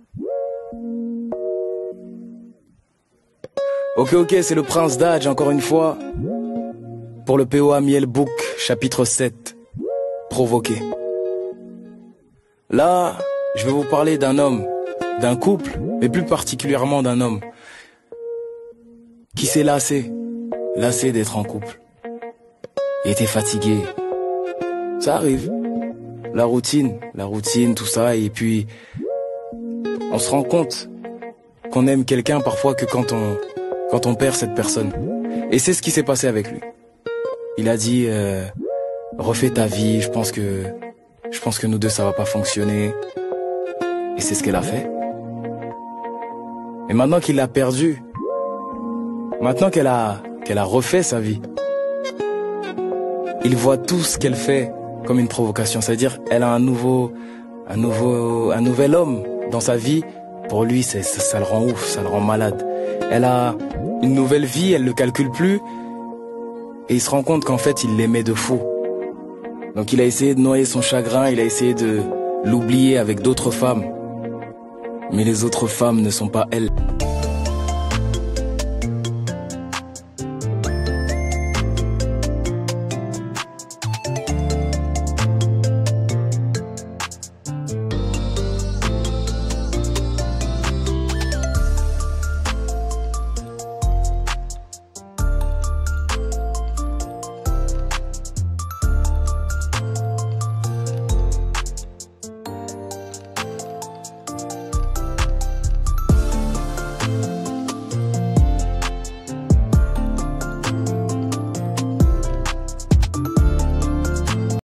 Ok, c'est le Prince d'Adj encore une fois. Pour le POA Miel Book, chapitre 7. Provoqué. Là, je vais vous parler d'un homme, d'un couple, mais plus particulièrement d'un homme qui s'est lassé d'être en couple. Il était fatigué. Ça arrive. La routine, tout ça, et puis on se rend compte qu'on aime quelqu'un parfois que quand on perd cette personne. Et c'est ce qui s'est passé avec lui. Il a dit refais ta vie, je pense que nous deux ça va pas fonctionner. Et c'est ce qu'elle a fait. Et maintenant qu'il l'a perdu, maintenant qu'elle a refait sa vie, il voit tout ce qu'elle fait comme une provocation. C'est-à-dire, elle a un nouvel homme dans sa vie. Pour lui, ça le rend ouf, ça le rend malade. Elle a une nouvelle vie, elle le calcule plus. Et il se rend compte qu'en fait, il l'aimait de fou. Donc il a essayé de noyer son chagrin, il a essayé de l'oublier avec d'autres femmes. Mais les autres femmes ne sont pas elles.